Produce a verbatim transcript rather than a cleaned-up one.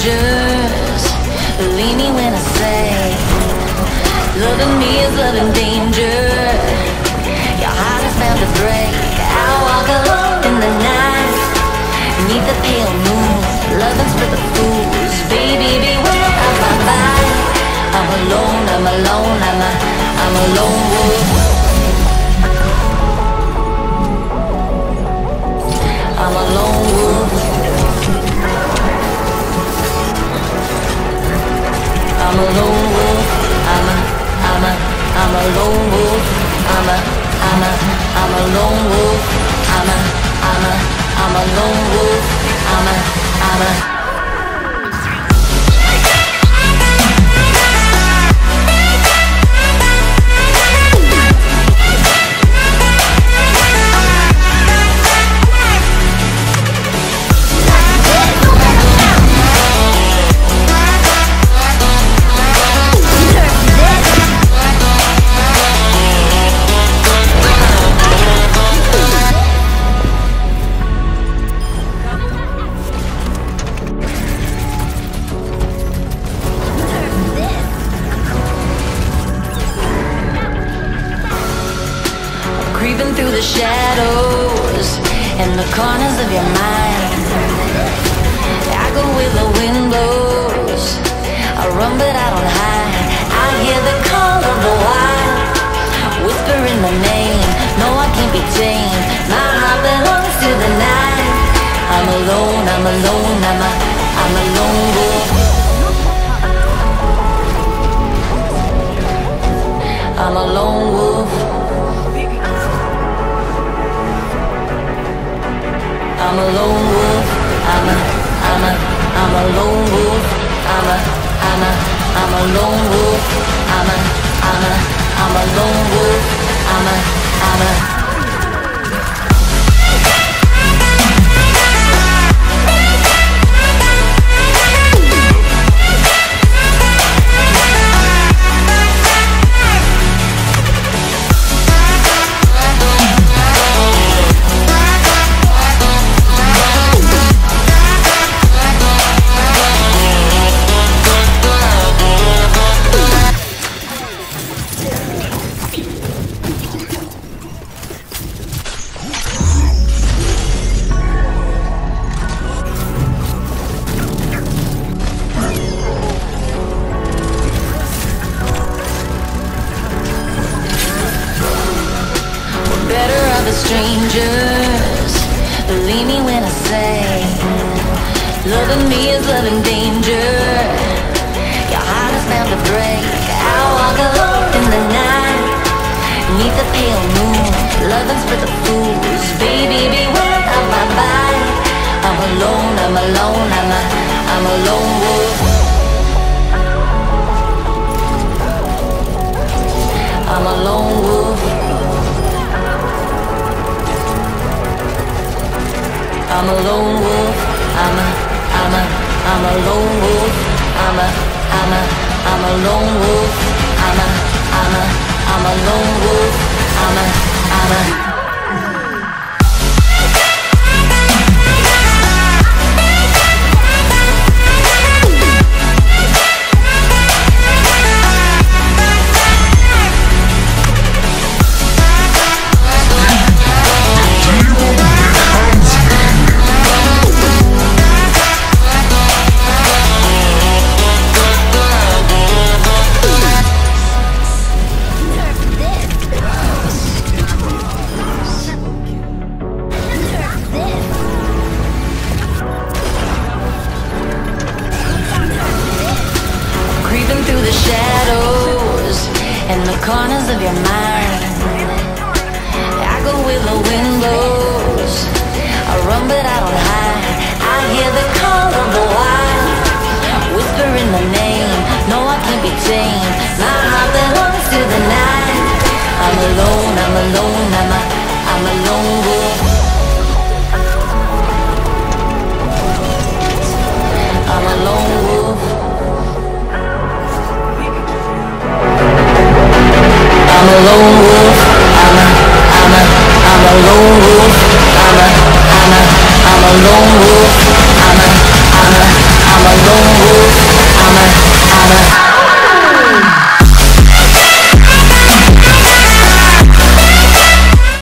strangers. Believe me when I say, loving me is loving danger. Your heart is bound to break. I walk alone in the night, beneath the pale moon, loving's for the fools. Baby, beware of my body. I'm alone, I'm alone, I'm a, I'm a lone wolf. I'm a lone wolf. I'm a lone wolf. I'm a, I'm a, I'm a lone wolf. I'm a, I'm a, I'm a lone wolf. I'm a, I'm a, I'm a lone wolf. I'm a, I'm a. Creeping through the shadows and the corners of your mind. I go where the wind blows. I run but I don't hide. I hear the call of the wild, whispering the name. No, I can't be tamed. My heart belongs to the night. I'm alone, I'm alone, I'm a, I'm a lone wolf. I'm a lone wolf. I'm a lone wolf. I'm a, I'm a, I'm a lone wolf. I'm a, I'm a, I'm a lone wolf. I'm a, I'm a, I'm a lone wolf. I'm a, I'm a. Strangers, believe me when I say, loving me is loving danger. Your heart is bound to break. I walk alone in the night, beneath the pale moon, loving's for the fools. Baby, beware of my body. I'm alone, I'm alone, I'm a, I'm a lone wolf. I'm a lone wolf. I'm a lone wolf. I'm a, I'm a, I'm a lone wolf. I'm a, I'm a, I'm a lone wolf. I'm a, I'm a, I'm a lone wolf. I'm a, I'm a. Corners of your mind. I go where the wind blows. I run but I don't hide. I hear the call of the wild, whispering the name. No, I can't be tamed. My heart belongs to the night. I'm alone, I'm alone, I'm a, I'm a lone wolf. I'm a lone wolf. I'm a lone wolf. I'm a, I'm a, I'm a lone wolf.